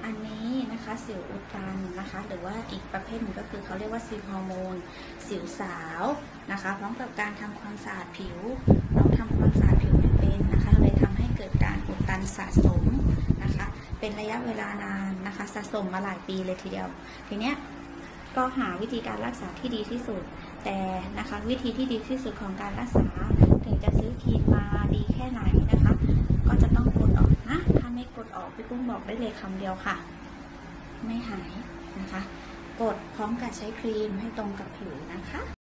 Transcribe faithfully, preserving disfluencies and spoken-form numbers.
อันนี้นะคะสิวอุดตันนะคะหรือว่าอีกประเภทหนึ่งก็คือเขาเรียกว่าสิวฮอร์โมนสิวสาวนะคะพร้อมกับการทำความสะอาดผิวเราทำความสะอาดผิวไม่เป็นนะคะเลยทำให้เกิดการอุดตันสะสมนะคะเป็นระยะเวลานานนะคะสะสมมาหลายปีเลยทีเดียวทีเนี้ยก็หาวิธีการรักษาที่ดีที่สุดแต่นะคะวิธีที่ดีที่สุดของการรักษาถึงจะซื้อครีมมาดีแค่ไหนนะคะก็จะต้องกดออกนะถ้าไม่กดออกพี่กุ้งบอกได้เลยคำเดียวค่ะไม่หายนะคะกดพร้อมกับใช้ครีมให้ตรงกับผิวนะคะ